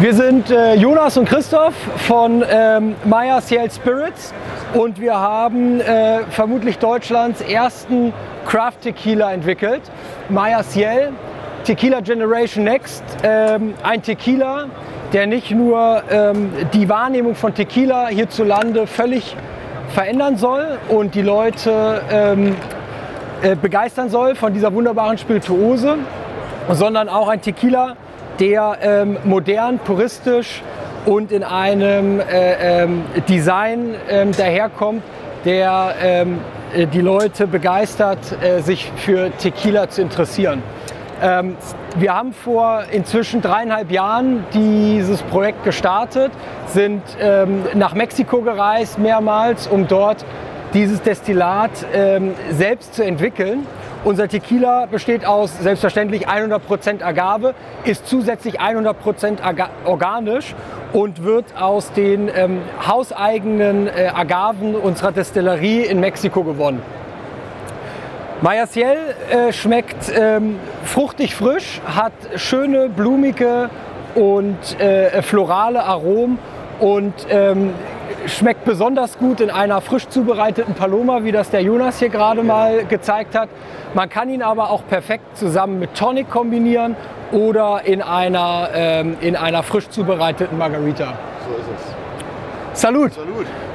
Wir sind Jonas und Christoph von Maya Ciel Spirits und wir haben vermutlich Deutschlands ersten Craft Tequila entwickelt. Maya Ciel, Tequila Generation Next, ein Tequila, der nicht nur die Wahrnehmung von Tequila hierzulande völlig verändern soll und die Leute begeistern soll von dieser wunderbaren Spirituose, sondern auch ein Tequila, der modern, puristisch und in einem Design daherkommt, der die Leute begeistert, sich für Tequila zu interessieren. Wir haben vor inzwischen 3,5 Jahren dieses Projekt gestartet, sind nach Mexiko gereist mehrmals, um dort dieses Destillat selbst zu entwickeln. Unser Tequila besteht aus selbstverständlich 100% Agave, ist zusätzlich 100% organisch und wird aus den hauseigenen Agaven unserer Destillerie in Mexiko gewonnen. Maya Ciel schmeckt fruchtig frisch, hat schöne, blumige und florale Aromen und schmeckt besonders gut in einer frisch zubereiteten Paloma, wie das der Jonas hier gerade mal gezeigt hat. Man kann ihn aber auch perfekt zusammen mit Tonic kombinieren oder in einer frisch zubereiteten Margarita. So ist es. Salut! Salut!